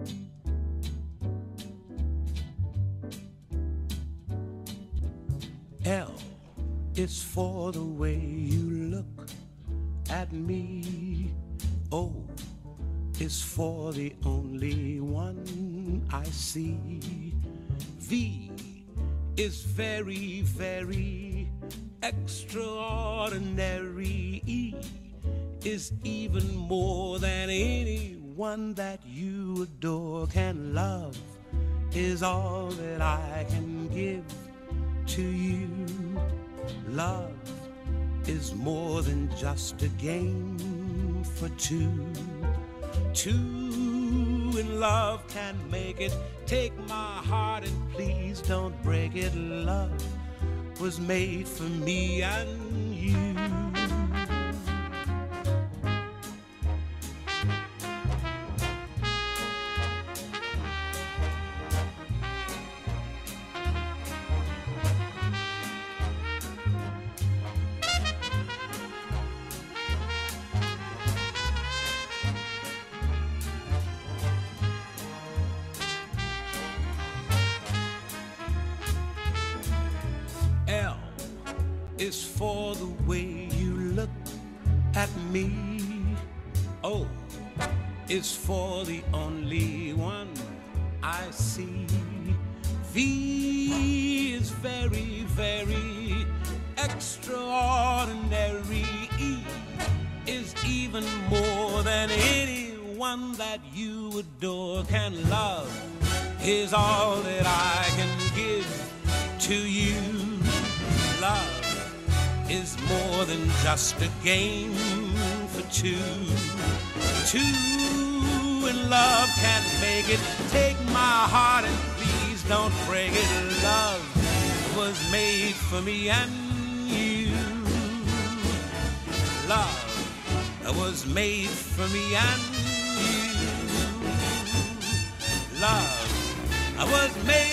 L is for the way you look at me. O is for the only one I see. V is very, very extraordinary. E is even more than anyone that you adore can love, is all that I can give to you. Love is more than just a game for two. Two in love can make it. Take my heart and please don't break it. Love was made for me and you. L is for the way you look at me. O is for the only one I see. V is very, very extraordinary. E is even more than anyone that you adore can love, is all that I can give to you. Love is more than just a game for two. Two in love can make it. Take my heart and please don't break it. Love was made for me and you. Love was made for me and you. Love was made